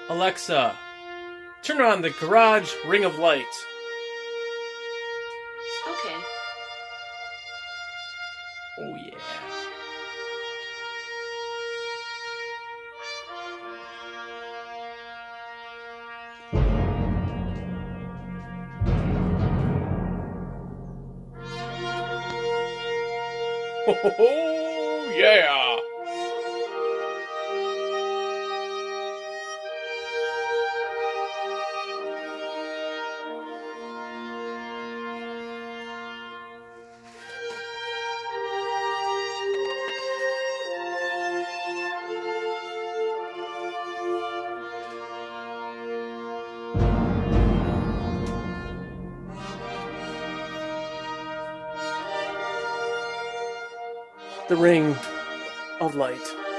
Alexa, turn on the garage ring of light. Okay. Oh yeah. Oh yeah. The ring of light.